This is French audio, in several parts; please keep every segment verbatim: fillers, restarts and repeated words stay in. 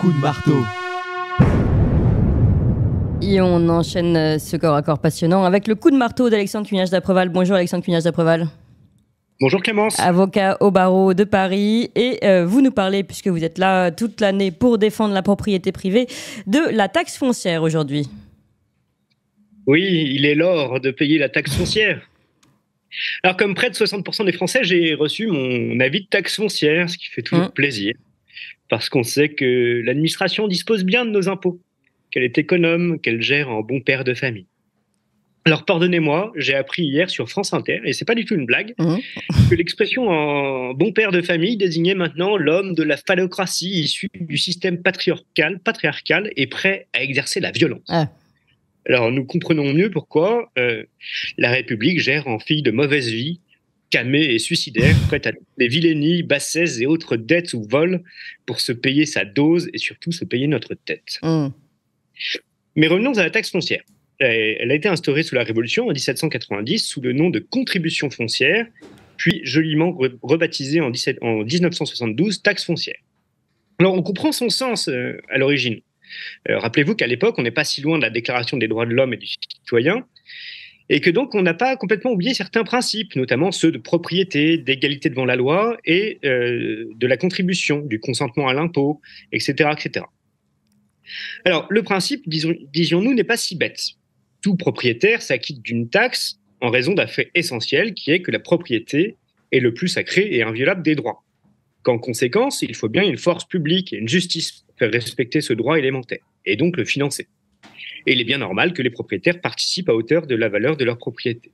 coup de marteau. Et on enchaîne ce corps à corps passionnant avec le coup de marteau d'Alexandre Cugnage d'Apreval. Bonjour Alexandre Cugnage d'Apreval. Bonjour Clémence. Avocat au barreau de Paris. Et euh, vous nous parlez, puisque vous êtes là toute l'année pour défendre la propriété privée, de la taxe foncière aujourd'hui. Oui, il est l'heure de payer la taxe foncière. Alors comme près de soixante pour cent des Français, j'ai reçu mon avis de taxe foncière, ce qui fait toujours mmh. plaisir. Parce qu'on sait que l'administration dispose bien de nos impôts, qu'elle est économe, qu'elle gère en bon père de famille. Alors pardonnez-moi, j'ai appris hier sur France Inter, et c'est pas du tout une blague, mmh. que l'expression en bon père de famille désignait maintenant l'homme de la phallocratie issu du système patriarcal, patriarcal et prêt à exercer la violence. Ah. Alors nous comprenons mieux pourquoi euh, la République gère en fille de mauvaise vie, camée et suicidaire, prête à les vilainies, bassesses et autres dettes ou vols pour se payer sa dose et surtout se payer notre tête. Mmh. Mais revenons à la taxe foncière. Elle a été instaurée sous la Révolution en dix-sept cent quatre-vingt-dix sous le nom de contribution foncière, puis joliment rebaptisée en dix-neuf cent soixante-douze taxe foncière. Alors on comprend son sens euh, à l'origine. Euh, rappelez-vous qu'à l'époque, on n'est pas si loin de la Déclaration des droits de l'homme et du citoyen, et que donc on n'a pas complètement oublié certains principes, notamment ceux de propriété, d'égalité devant la loi et euh, de la contribution, du consentement à l'impôt, et cetera, et cetera. Alors le principe, disons, disions-nous, n'est pas si bête. Tout propriétaire s'acquitte d'une taxe en raison d'un fait essentiel qui est que la propriété est le plus sacré et inviolable des droits. Qu'en conséquence, il faut bien une force publique et une justice pour faire respecter ce droit élémentaire, et donc le financer. Et il est bien normal que les propriétaires participent à hauteur de la valeur de leur propriété.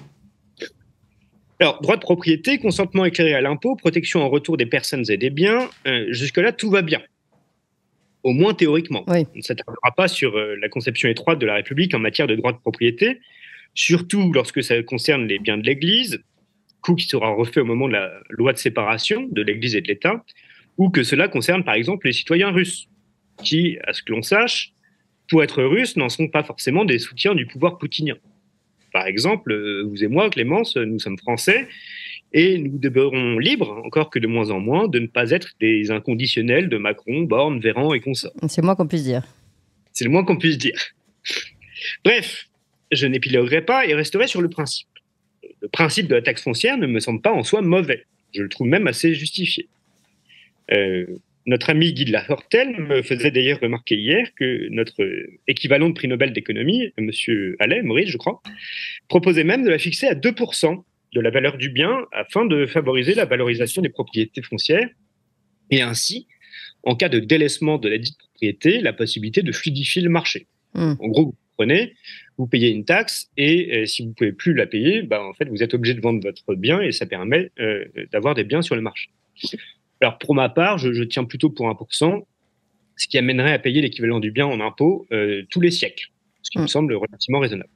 Alors, droit de propriété, consentement éclairé à l'impôt, protection en retour des personnes et des biens, euh, jusque-là, tout va bien. Au moins théoriquement. Oui. On ne s'attardera pas sur euh, la conception étroite de la République en matière de droit de propriété, surtout lorsque ça concerne les biens de l'Église, coup qui sera refait au moment de la loi de séparation de l'Église et de l'État, ou que cela concerne par exemple les citoyens russes, qui, à ce que l'on sache, pour être russes, n'en sont pas forcément des soutiens du pouvoir poutinien. Par exemple, vous et moi, Clémence, nous sommes français, et nous demeurons libres, encore que de moins en moins, de ne pas être des inconditionnels de Macron, Borne, Véran et consorts. C'est le moins qu'on puisse dire. C'est le moins qu'on puisse dire. Bref, je n'épiloguerai pas et resterai sur le principe. Le principe de la taxe foncière ne me semble pas en soi mauvais. Je le trouve même assez justifié. Euh, notre ami Guy de la Hortelle me faisait d'ailleurs remarquer hier que notre équivalent de prix Nobel d'économie, M. Allais, Maurice, je crois, proposait même de la fixer à deux pour cent de la valeur du bien afin de favoriser la valorisation des propriétés foncières et ainsi, en cas de délaissement de la dite propriété, la possibilité de fluidifier le marché. Mmh. En gros, vous prenez, vous payez une taxe et euh, si vous ne pouvez plus la payer, bah, en fait, vous êtes obligé de vendre votre bien et ça permet euh, d'avoir des biens sur le marché. Alors, pour ma part, je, je tiens plutôt pour un pour cent, ce qui amènerait à payer l'équivalent du bien en impôts euh, tous les siècles, ce qui mmh. me semble relativement raisonnable.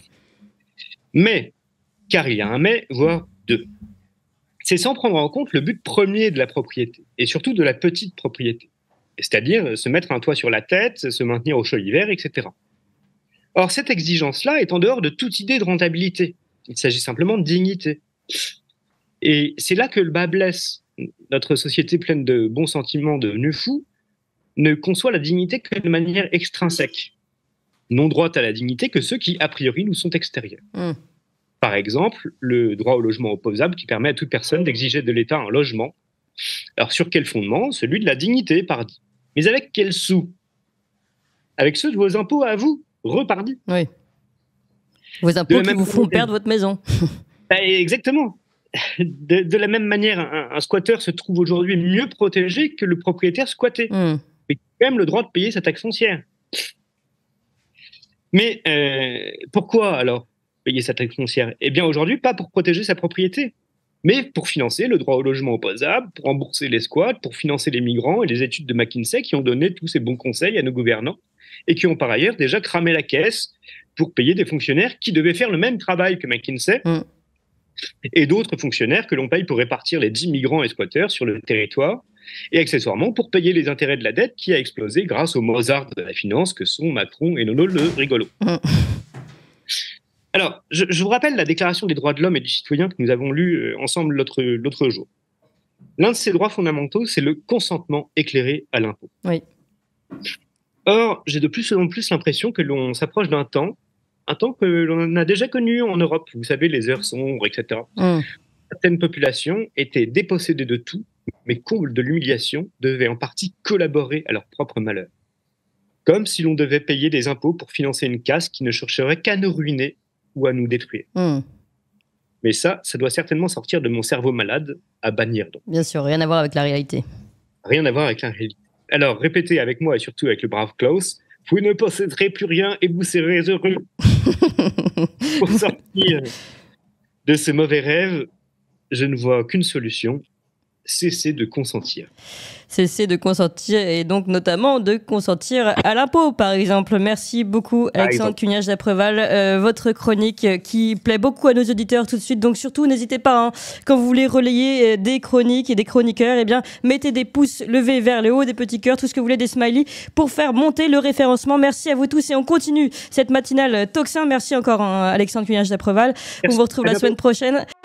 Mais, car il y a un mais, voire deux, c'est sans prendre en compte le but premier de la propriété, et surtout de la petite propriété, c'est-à-dire se mettre un toit sur la tête, se maintenir au chaud l'hiver, et cetera. Or, cette exigence-là est en dehors de toute idée de rentabilité. Il s'agit simplement de dignité. Et c'est là que le bas blesse. Notre société pleine de bons sentiments devenus fous ne conçoit la dignité que de manière extrinsèque, non droite à la dignité que ceux qui, a priori, nous sont extérieurs. Mmh. Par exemple, le droit au logement opposable qui permet à toute personne d'exiger de l'État un logement. Alors, sur quel fondement? Celui de la dignité, pardi. Mais avec quels sous? Avec ceux de vos impôts à vous, repardi. Oui. Vos impôts qui vous font perdre votre maison. Bah, exactement. De, de la même manière, un, un squatteur se trouve aujourd'hui mieux protégé que le propriétaire squatté. Mmh. Mais quand même le droit de payer sa taxe foncière. Mais euh, pourquoi alors payer sa taxe foncière? Eh bien aujourd'hui, pas pour protéger sa propriété, mais pour financer le droit au logement opposable, pour rembourser les squats, pour financer les migrants et les études de McKinsey qui ont donné tous ces bons conseils à nos gouvernants et qui ont par ailleurs déjà cramé la caisse pour payer des fonctionnaires qui devaient faire le même travail que McKinsey. Mmh. Et d'autres fonctionnaires que l'on paye pour répartir les dix migrants et squatteurs sur le territoire, et accessoirement pour payer les intérêts de la dette qui a explosé grâce aux Mozart de la finance que sont Macron et Nono le rigolo. Mmh. Alors, je, je vous rappelle la Déclaration des droits de l'homme et du citoyen que nous avons lue ensemble l'autre, l'autre jour. L'un de ces droits fondamentaux, c'est le consentement éclairé à l'impôt. Oui. Or, j'ai de plus en plus l'impression que l'on s'approche d'un temps, un temps que l'on a déjà connu en Europe. Vous savez, les heures sombres, et cetera. Mm. Certaines populations étaient dépossédées de tout, mais comble de l'humiliation, devaient en partie collaborer à leur propre malheur. Comme si l'on devait payer des impôts pour financer une caste qui ne chercherait qu'à nous ruiner ou à nous détruire. Mm. Mais ça, ça doit certainement sortir de mon cerveau malade, à bannir donc. Bien sûr, rien à voir avec la réalité. Rien à voir avec la réalité. Alors, répétez avec moi et surtout avec le brave Klaus, vous ne posséderez plus rien et vous serez heureux. Pour sortir de ce mauvais rêve, je ne vois qu'une solution, cesser de consentir. Cesser de consentir et donc notamment de consentir à l'impôt, par exemple. Merci beaucoup, Alexandre Cugnage-Dapreval. Euh, votre chronique qui plaît beaucoup à nos auditeurs tout de suite. Donc surtout, n'hésitez pas, hein, quand vous voulez relayer des chroniques et des chroniqueurs, eh bien, mettez des pouces levés vers le haut, des petits cœurs, tout ce que vous voulez, des smileys, pour faire monter le référencement. Merci à vous tous et on continue cette matinale Tocsin. Merci encore, hein, Alexandre Cugnage-Dapreval. On vous retrouve la semaine prochaine.